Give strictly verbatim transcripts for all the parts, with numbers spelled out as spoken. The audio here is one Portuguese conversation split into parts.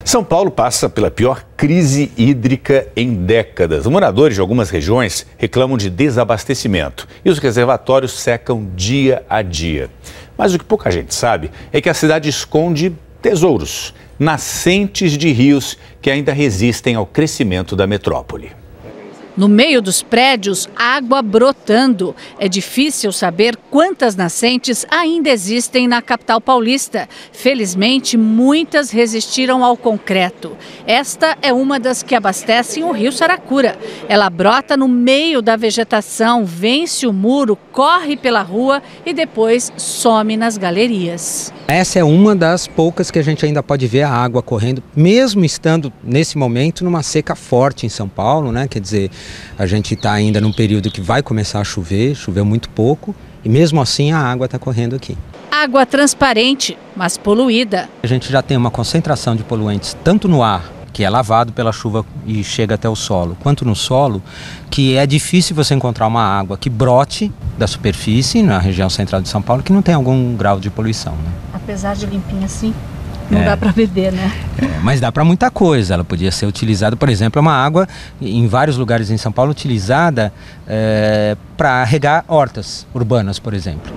São Paulo passa pela pior crise hídrica em décadas. Os moradores de algumas regiões reclamam de desabastecimento e os reservatórios secam dia a dia. Mas o que pouca gente sabe é que a cidade esconde tesouros, nascentes de rios que ainda resistem ao crescimento da metrópole. No meio dos prédios, água brotando. É difícil saber quantas nascentes ainda existem na capital paulista. Felizmente, muitas resistiram ao concreto. Esta é uma das que abastecem o rio Saracura. Ela brota no meio da vegetação, vence o muro, corre pela rua e depois some nas galerias. Essa é uma das poucas que a gente ainda pode ver a água correndo, mesmo estando nesse momento numa seca forte em São Paulo, né? Quer dizer, a gente está ainda num período que vai começar a chover, choveu muito pouco e mesmo assim a água está correndo aqui. Água transparente, mas poluída. A gente já tem uma concentração de poluentes tanto no ar, que é lavado pela chuva e chega até o solo, quanto no solo, que é difícil você encontrar uma água que brote da superfície, na região central de São Paulo, que não tem algum grau de poluição, né? Apesar de limpinha assim, não é. dá para beber, né? É, mas dá para muita coisa. Ela podia ser utilizada, por exemplo, é uma água em vários lugares em São Paulo utilizada é, para regar hortas urbanas, por exemplo.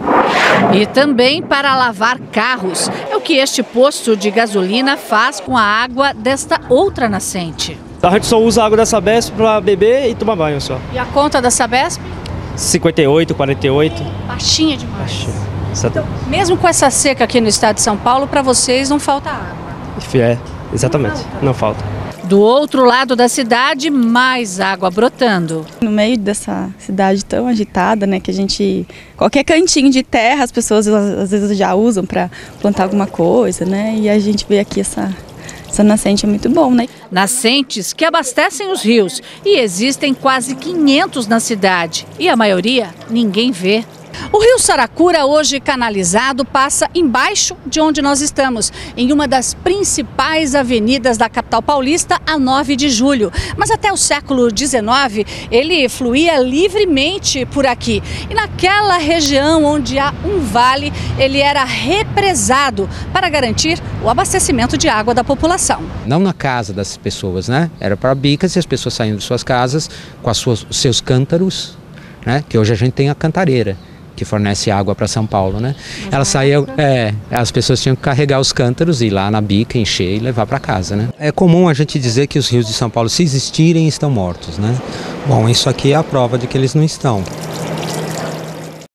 E também para lavar carros. É o que este posto de gasolina faz com a água desta outra nascente. A gente só usa a água da Sabesp para beber e tomar banho só. E a conta da Sabesp? cinquenta e oito, quarenta e oito. Baixinha demais. Baixinha. Então, mesmo com essa seca aqui no estado de São Paulo, para vocês não falta água? É, exatamente, não falta. Do outro lado da cidade, mais água brotando. No meio dessa cidade tão agitada, né, que a gente... Qualquer cantinho de terra as pessoas às vezes já usam para plantar alguma coisa, né? E a gente vê aqui essa... Essa nascente é muito bom, né? Nascentes que abastecem os rios e existem quase quinhentos na cidade e a maioria ninguém vê. O rio Saracura, hoje canalizado, passa embaixo de onde nós estamos, em uma das principais avenidas da capital paulista, a nove de julho. Mas até o século dezenove, ele fluía livremente por aqui. E naquela região onde há um vale, ele era represado para garantir o abastecimento de água da população. Não na casa das pessoas, né? Era para bicas e as pessoas saíam de suas casas com as suas, os seus cântaros, né? Que hoje a gente tem a cantareira, que fornece água para São Paulo, né? Ela saía, é, as pessoas tinham que carregar os cântaros, ir lá na bica, encher e levar para casa, né? É comum a gente dizer que os rios de São Paulo, se existirem, estão mortos, né? Bom, isso aqui é a prova de que eles não estão.